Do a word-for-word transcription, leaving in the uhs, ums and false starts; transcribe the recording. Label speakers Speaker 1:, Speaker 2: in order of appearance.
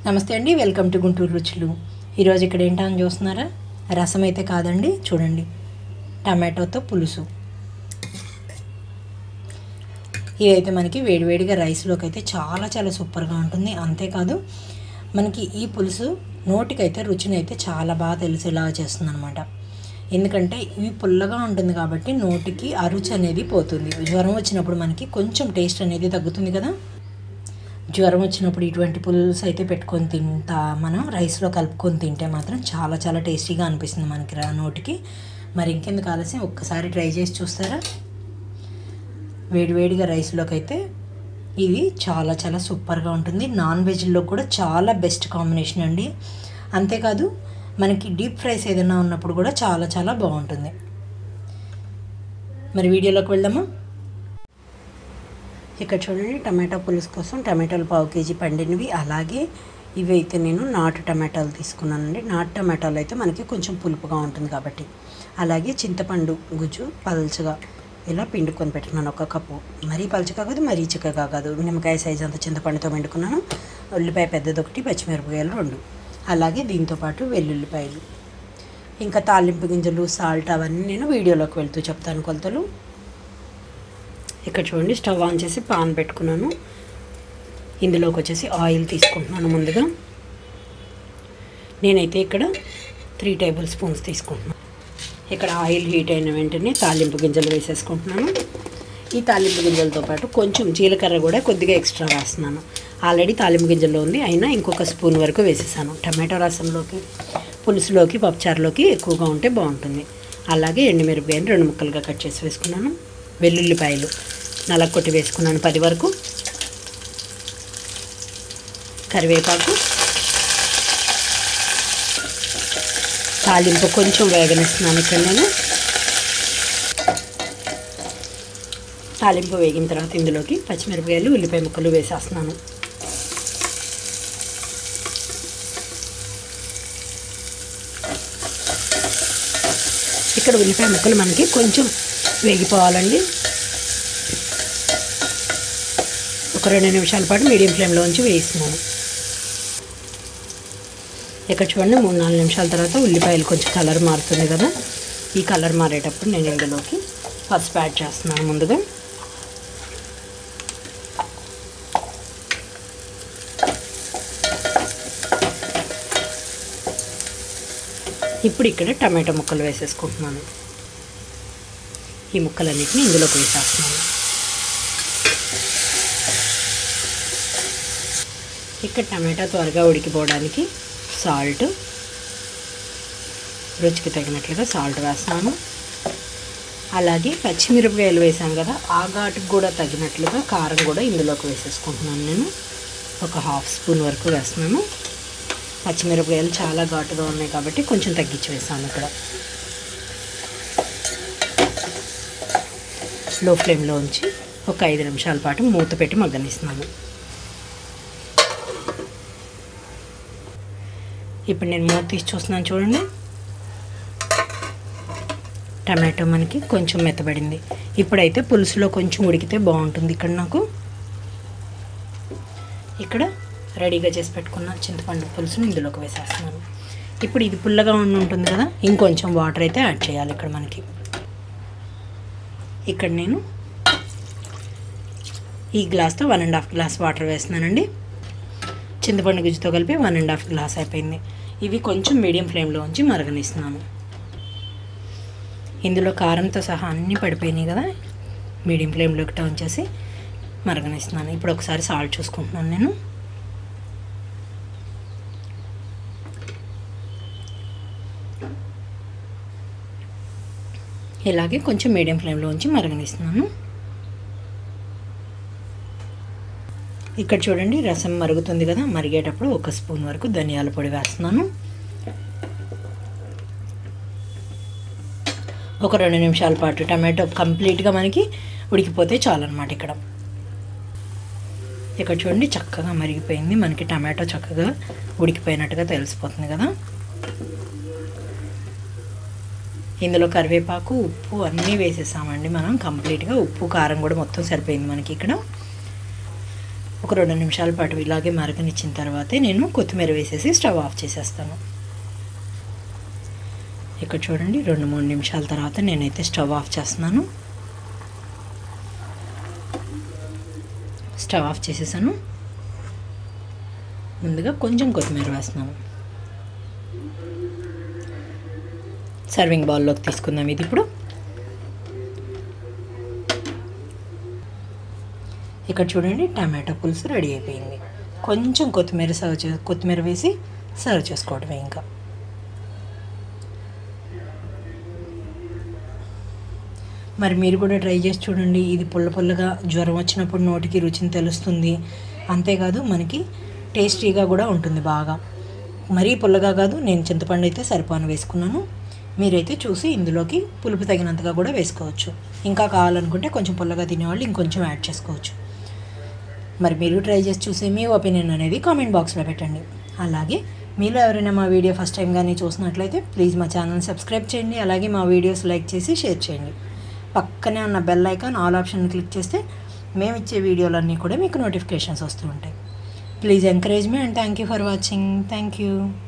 Speaker 1: నమస్తే అండి, welcome to Guntur రుచులు. ఈరోజు ఇక్కడ ఏంటని చూస్తున్నారా? రసం అయితే కాదండి, చూడండి, టమాటోతో పులుసు. ఇదైతే మనకి వేడివేడిగా రైస్లోకి అయితే చాలా చాలా సూపర్గా ఉంటుంది. అంతేకాదు మనకి ఈ పులుసు నోటికైతే రుచిని అయితే చాలా బాగా తెలిసేలాగా చేస్తుంది అనమాట. ఎందుకంటే ఇవి పుల్లగా ఉంటుంది కాబట్టి నోటికి ఆ రుచి అనేది పోతుంది. జ్వరం వచ్చినప్పుడు మనకి కొంచెం టేస్ట్ అనేది తగ్గుతుంది కదా. జ్వరం వచ్చినప్పుడు ఇటువంటి పులుసు అయితే పెట్టుకొని తింటా మనం రైస్లో కలుపుకొని తింటే మాత్రం చాలా చాలా టేస్టీగా అనిపిస్తుంది మనకి రా నోటికి. మరి ఇంకెందుకు ఆలస్యం, ఒక్కసారి ట్రై చేసి చూస్తారా? వేడివేడిగా రైస్లోకి అయితే ఇది చాలా చాలా సూపర్గా ఉంటుంది. నాన్ వెజ్లో కూడా చాలా బెస్ట్ కాంబినేషన్ అండి. అంతేకాదు మనకి డీప్ ఫ్రైస్ ఏదైనా ఉన్నప్పుడు కూడా చాలా చాలా బాగుంటుంది. మరి వీడియోలోకి వెళ్దామా? ఇక్కడ చూడండి, టమాటా పులుసు కోసం టమాటాలు పావు కేజీ పండినవి, అలాగే ఇవి అయితే నేను నాటు టమాటాలు తీసుకున్నానండి. నాటు టమాటాలు అయితే మనకి కొంచెం పులుపుగా ఉంటుంది కాబట్టి. అలాగే చింతపండు గుజ్జు పల్చగా ఇలా పిండుకొని పెట్టుకున్నాను ఒక కప్పు. మరీ పలుచగా కాదు, మరీ చిక్కగా కాదు, నిమ్మకాయ సైజు అంత చింతపండుతో పిండుకున్నాను. ఉల్లిపాయ పెద్దది ఒకటి, పచ్చిమిరపకాయలు రెండు, అలాగే దీంతోపాటు వెల్లుల్లిపాయలు, ఇంకా తాలింపు గింజలు, సాల్ట్ అవన్నీ నేను వీడియోలోకి వెళ్తూ చెప్తాను కొలతలు. ఇక్కడ చూడండి, స్టవ్ ఆన్ చేసి పాన్ పెట్టుకున్నాను. ఇందులోకి వచ్చేసి ఆయిల్ తీసుకుంటున్నాను. ముందుగా నేనైతే ఇక్కడ త్రీ టేబుల్ స్పూన్స్ తీసుకుంటున్నాను. ఇక్కడ ఆయిల్ హీట్ అయిన వెంటనే తాలింపు గింజలు వేసేసుకుంటున్నాను. ఈ తాలింపు గింజలతో పాటు కొంచెం జీలకర్ర కూడా కొద్దిగా ఎక్స్ట్రా వేస్తున్నాను. ఆల్రెడీ తాలింపు గింజల్లో ఉంది, అయినా ఇంకొక స్పూన్ వరకు వేసేసాను. టమాటో రసంలోకి, పులుసులోకి, పప్పుచారులోకి ఎక్కువగా ఉంటే బాగుంటుంది. అలాగే ఎండుమిరపకాయలు రెండు ముక్కలుగా కట్ చేసి వేసుకున్నాను. వెల్లుల్లిపాయలు నలగొట్టి వేసుకున్నాను పది వరకు. కరివేపాకు, తాలింపు కొంచెం వేగనిస్తున్నాను ఇక్కడ నేను. తాలింపు వేగిన తర్వాత ఇందులోకి పచ్చిమిరపకాయలు, ఉల్లిపాయ ముక్కలు వేసేస్తున్నాను. ఇక్కడ ఉల్లిపాయ ముక్కలు మనకి కొంచెం వేగిపోవాలండి. ఒక రెండు నిమిషాల పాటు మీడియం ఫ్లేమ్లో ఉంచి వేస్తున్నాను. ఇక్కడ చూడండి, మూడు నాలుగు నిమిషాల తర్వాత ఉల్లిపాయలు కొంచెం కలర్ మారుతుంది కదా. ఈ కలర్ మారేటప్పుడు నేను ఇందులోకి పసుపు యాడ్ చేస్తున్నాను ముందుగా. ఇప్పుడు ఇక్కడ టమాటో ముక్కలు వేసేసుకుంటున్నాను. ఈ ముక్కలన్నిటిని ఇందులోకి వేసేస్తున్నాను. ఇక్కడ టమాటా త్వరగా ఉడికిపోవడానికి సాల్ట్, రుచికి తగినట్లుగా సాల్ట్ వేస్తాను. అలాగే పచ్చిమిరపకాయలు వేసాం కదా, ఆ ఘాటుకు కూడా తగినట్లుగా కారం కూడా ఇందులోకి వేసేసుకుంటున్నాను. నేను ఒక హాఫ్ స్పూన్ వరకు వేస్తున్నాను. పచ్చిమిరపకాయలు చాలా ఘాటుగా ఉన్నాయి కాబట్టి కొంచెం తగ్గించి వేసాను. ఇక్కడ లో ఫ్లేమ్లో ఉంచి ఒక ఐదు నిమిషాల పాటు మూత పెట్టి మగ్గనిస్తున్నాను. ఇప్పుడు నేను మూత తీసి చూస్తున్నాను. చూడండి, టమాటో మనకి కొంచెం మెత్తబడింది. ఇప్పుడైతే పులుసులో కొంచెం ఉడికితే బాగుంటుంది. ఇక్కడ నాకు ఇక్కడ రెడీగా చేసి పెట్టుకున్న చింతపండు పులుసును ఇందులోకి వేసేస్తున్నాను. ఇప్పుడు ఇది పుల్లగా ఉండి ఉంటుంది కదా, ఇంకొంచెం వాటర్ అయితే యాడ్ చేయాలి ఇక్కడ మనకి. ఇక్కడ నేను ఈ గ్లాస్తో one and half glass water వేస్తున్నానండి. చింతపండు గుజ్జుతో కలిపి వన్ అండ్ హాఫ్ గ్లాస్ అయిపోయింది. ఇవి కొంచెం మీడియం ఫ్లేమ్లో ఉంచి మరగనిస్తున్నాను. ఇందులో కారంతో సహా అన్నీ పడిపోయినాయి కదా, మీడియం ఫ్లేమ్లోకి టర్న్ చేసి మరగనిస్తున్నాను. ఇప్పుడు ఒకసారి సాల్ట్ చూసుకుంటున్నాను నేను. ఇలాగే కొంచెం మీడియం ఫ్లేమ్లో ఉంచి మరగనిస్తున్నాను. ఇక్కడ చూడండి, రసం మరుగుతుంది కదా, మరిగేటప్పుడు ఒక స్పూన్ వరకు ధనియాల పొడి వేస్తున్నాను. ఒక రెండు నిమిషాల పాటు టమాటో కంప్లీట్గా మనకి ఉడికిపోతే చాలన్నమాట. ఇక్కడ ఇక్కడ చూడండి, చక్కగా మరిగిపోయింది మనకి. టమాటో చక్కగా ఉడికిపోయినట్టుగా తెలిసిపోతుంది కదా. ఇందులో కరివేపాకు, ఉప్పు అన్నీ వేసేసామండి మనం కంప్లీట్గా. ఉప్పు కారం కూడా మొత్తం సరిపోయింది మనకి. ఇక్కడ ఒక రెండు నిమిషాల పాటు ఇలాగే మరగనిచ్చిన తర్వాతే నేను కొత్తిమీర వేసేసి స్టవ్ ఆఫ్ చేసేస్తాను. ఇక్కడ చూడండి, రెండు మూడు నిమిషాల తర్వాత నేనైతే స్టవ్ ఆఫ్ చేస్తున్నాను. స్టవ్ ఆఫ్ చేసేసాను. ముందుగా కొంచెం కొత్తిమీర వేస్తున్నాను. సర్వింగ్ బౌల్లోకి తీసుకుందాం. ఇది ఇప్పుడు ఇక్కడ చూడండి, టమాటో పులుసు రెడీ అయిపోయింది. కొంచెం కొత్తిమీర సర్వ్ చే కొత్తిమీర వేసి సర్వ్ చేసుకోవడమే. ఇంకా మరి మీరు కూడా ట్రై చేసి చూడండి. ఇది పుల్ల పుల్లగా జ్వరం వచ్చినప్పుడు నోటికి రుచిని తెలుస్తుంది. అంతేకాదు మనకి టేస్టీగా కూడా ఉంటుంది బాగా. మరీ పుల్లగా కాదు, నేను చింతపండు అయితే సరిపాను వేసుకున్నాను. మీరైతే చూసి ఇందులోకి పులుపు తగినంతగా కూడా వేసుకోవచ్చు. ఇంకా కావాలనుకుంటే కొంచెం పుల్లగా తినేవాళ్ళు ఇంకొంచెం యాడ్ చేసుకోవచ్చు. మరి మీరు ట్రై చేసి చూసి మీ ఒపీనియన్ అనేది కామెంట్ బాక్స్లో పెట్టండి. అలాగే మీలో ఎవరైనా మా వీడియో ఫస్ట్ టైం కానీ చూసినట్లయితే ప్లీజ్ మా ఛానల్ సబ్స్క్రైబ్ చేయండి. అలాగే మా వీడియోస్ లైక్ చేసి షేర్ చేయండి. పక్కనే ఉన్న bell icon all option click చేస్తే మేము ఇచ్చే వీడియోలన్నీ కూడా మీకు నోటిఫికేషన్స్ వస్తూ ఉంటాయి. Please encourage me and thank you for watching. Thank you.